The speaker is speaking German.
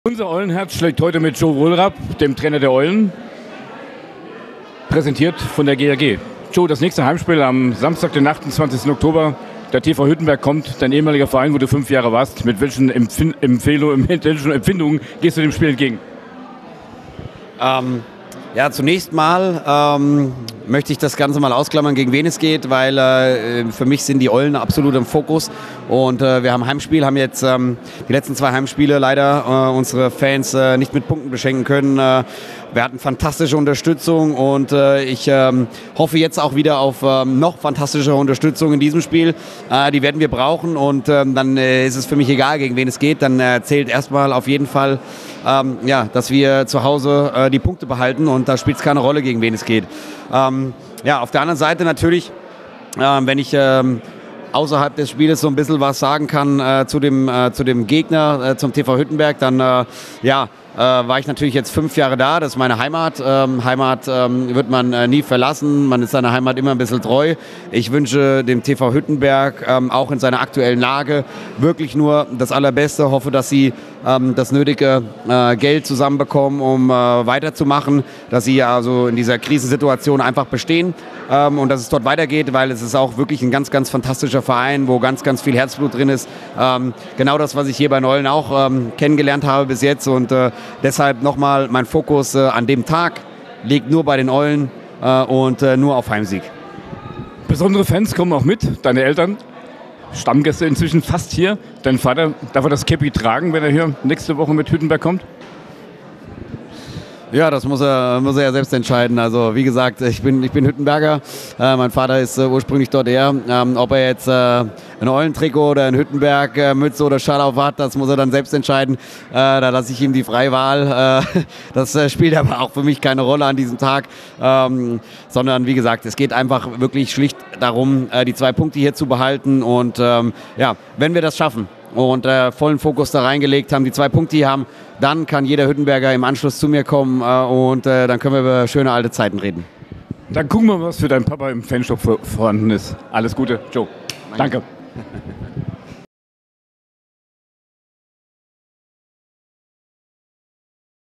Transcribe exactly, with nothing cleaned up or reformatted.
Unser Eulenherz schlägt heute mit Joe Wohlrab, dem Trainer der Eulen, präsentiert von der G A G. Joe, das nächste Heimspiel am Samstag, den achtundzwanzigsten Oktober. Der T V Hüttenberg kommt, dein ehemaliger Verein, wo du fünf Jahre warst. Mit welchen Empfin Empfehlungen, mit welchen Empfindungen gehst du dem Spiel entgegen? Ähm, ja, zunächst mal ähm, möchte ich das Ganze mal ausklammern, gegen wen es geht, weil äh, für mich sind die Eulen absolut im Fokus. Und äh, wir haben Heimspiel, haben jetzt ähm, die letzten zwei Heimspiele leider äh, unsere Fans äh, nicht mit Punkten beschenken können. Äh, wir hatten fantastische Unterstützung und äh, ich ähm, hoffe jetzt auch wieder auf ähm, noch fantastischere Unterstützung in diesem Spiel. Äh, die werden wir brauchen und ähm, dann äh, ist es für mich egal, gegen wen es geht. Dann äh, zählt erstmal auf jeden Fall, ähm, ja, dass wir zu Hause äh, die Punkte behalten und da spielt es keine Rolle, gegen wen es geht. Ähm, ja, auf der anderen Seite natürlich, äh, wenn ich ähm, außerhalb des Spieles so ein bisschen was sagen kann äh, zu, dem, äh, zu dem Gegner, äh, zum T V Hüttenberg, dann äh, ja, äh, war ich natürlich jetzt fünf Jahre da. Das ist meine Heimat. Ähm, Heimat ähm, wird man äh, nie verlassen. Man ist seiner Heimat immer ein bisschen treu. Ich wünsche dem T V Hüttenberg ähm, auch in seiner aktuellen Lage wirklich nur das Allerbeste. Hoffe, dass sie ähm, das nötige äh, Geld zusammenbekommen, um äh, weiterzumachen. Dass sie also in dieser Krisensituation einfach bestehen ähm, und dass es dort weitergeht, weil es ist auch wirklich ein ganz, ganz fantastischer Verein, wo ganz, ganz viel Herzblut drin ist. Ähm, genau das, was ich hier bei Neulen auch ähm, kennengelernt habe bis jetzt und äh, deshalb nochmal mein Fokus äh, an dem Tag liegt nur bei den Eulen äh, und äh, nur auf Heimsieg. Besondere Fans kommen auch mit, deine Eltern, Stammgäste inzwischen fast hier. Dein Vater, darf er das Käppi tragen, wenn er hier nächste Woche mit Hüttenberg kommt? Ja, das muss er, muss er ja selbst entscheiden. Also wie gesagt, ich bin, ich bin Hüttenberger. Äh, mein Vater ist äh, ursprünglich dort her. Ähm, ob er jetzt äh, ein Eulentrikot oder ein Hüttenberg-Mütze oder Schal auf hat, das muss er dann selbst entscheiden. Äh, da lasse ich ihm die freie Wahl. Äh, das äh, spielt aber auch für mich keine Rolle an diesem Tag. Ähm, sondern wie gesagt, es geht einfach wirklich schlicht darum, äh, die zwei Punkte hier zu behalten. Und ähm, ja, wenn wir das schaffen und äh, vollen Fokus da reingelegt haben, die zwei Punkte hier haben, dann kann jeder Hüttenberger im Anschluss zu mir kommen äh, und äh, dann können wir über schöne alte Zeiten reden. Dann gucken wir mal, was für deinen Papa im Fanshop vorhanden ist. Alles Gute, Joe. Danke. Danke.